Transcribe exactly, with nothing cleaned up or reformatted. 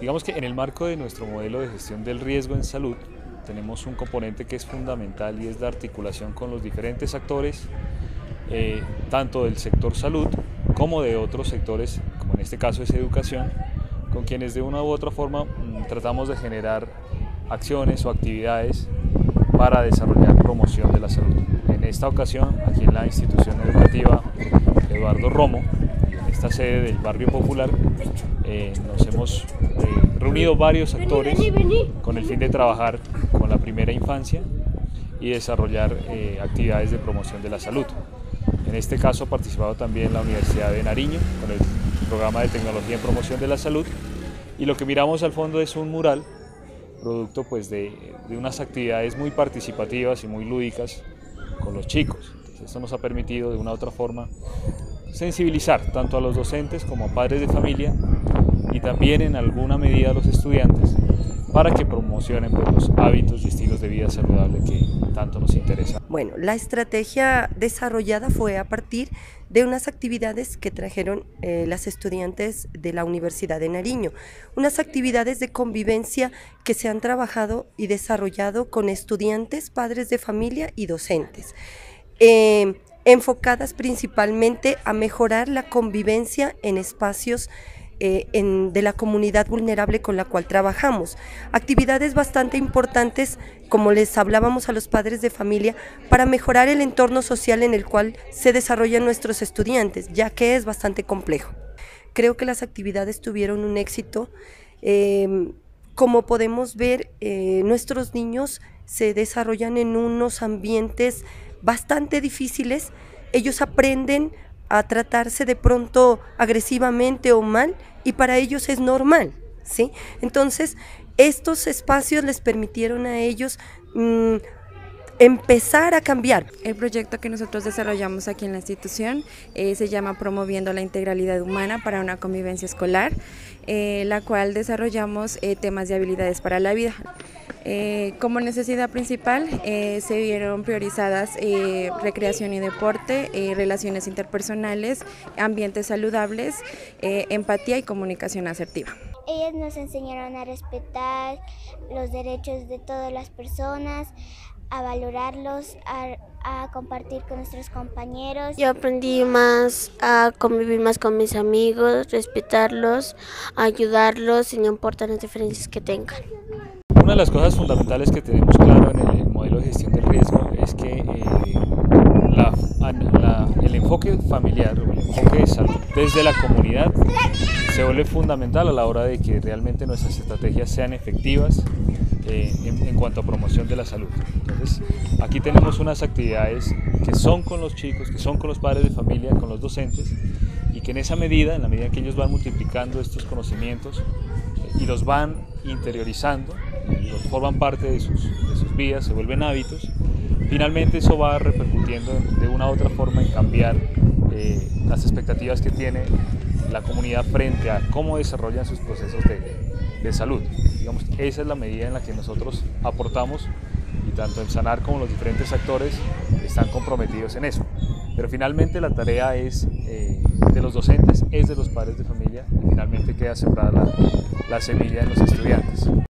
Digamos que en el marco de nuestro modelo de gestión del riesgo en salud tenemos un componente que es fundamental y es la articulación con los diferentes actores, eh, tanto del sector salud como de otros sectores, como en este caso es educación, con quienes de una u otra forma mmm, tratamos de generar acciones o actividades para desarrollar promoción de la salud. En esta ocasión, aquí en la institución educativa Eduardo Romo, en esta sede del Barrio Popular, eh, nos hemos eh, reunido varios actores con el fin de trabajar con la primera infancia y desarrollar eh, actividades de promoción de la salud. En este caso ha participado también la Universidad de Nariño con el programa de tecnología en promoción de la salud, y lo que miramos al fondo es un mural producto pues de, de unas actividades muy participativas y muy lúdicas con los chicos. Entonces, esto nos ha permitido de una u otra forma sensibilizar tanto a los docentes como a padres de familia y también en alguna medida a los estudiantes para que promocionen pues, los hábitos y estilos de vida saludable que tanto nos interesan. Bueno, la estrategia desarrollada fue a partir de unas actividades que trajeron eh, las estudiantes de la Universidad de Nariño, unas actividades de convivencia que se han trabajado y desarrollado con estudiantes, padres de familia y docentes, eh, enfocadas principalmente a mejorar la convivencia en espacios Eh, en, de la comunidad vulnerable con la cual trabajamos. Actividades bastante importantes, como les hablábamos a los padres de familia, para mejorar el entorno social en el cual se desarrollan nuestros estudiantes, ya que es bastante complejo. Creo que las actividades tuvieron un éxito. Eh, como podemos ver, eh, nuestros niños se desarrollan en unos ambientes bastante difíciles. Ellos aprenden a tratarse de pronto agresivamente o mal, y para ellos es normal, ¿sí? Entonces, estos espacios les permitieron a ellos mmm, empezar a cambiar. El proyecto que nosotros desarrollamos aquí en la institución eh, se llama Promoviendo la Integralidad Humana para una Convivencia Escolar, eh, la cual desarrollamos eh, temas de habilidades para la vida. Eh, como necesidad principal eh, se vieron priorizadas eh, recreación y deporte, eh, relaciones interpersonales, ambientes saludables, eh, empatía y comunicación asertiva. Ellas nos enseñaron a respetar los derechos de todas las personas, a valorarlos, a, a compartir con nuestros compañeros. Yo aprendí más a convivir más con mis amigos, respetarlos, ayudarlos sin importar las diferencias que tengan. Una de las cosas fundamentales que tenemos claro en el modelo de gestión del riesgo es que eh, la, la, el enfoque familiar o el enfoque de salud desde la comunidad se vuelve fundamental a la hora de que realmente nuestras estrategias sean efectivas eh, en, en cuanto a promoción de la salud. Entonces, aquí tenemos unas actividades que son con los chicos, que son con los padres de familia, con los docentes, y que en esa medida, en la medida en que ellos van multiplicando estos conocimientos eh, y los van interiorizando, y los forman parte de sus, de sus vidas, se vuelven hábitos, finalmente eso va repercutiendo de una u otra forma en cambiar eh, las expectativas que tiene la comunidad frente a cómo desarrollan sus procesos de, de salud. Digamos, esa es la medida en la que nosotros aportamos, y tanto el SANAR como los diferentes actores están comprometidos en eso. Pero finalmente la tarea es eh, de los docentes, es de los padres de familia, y finalmente queda sembrada la, la semilla en los estudiantes.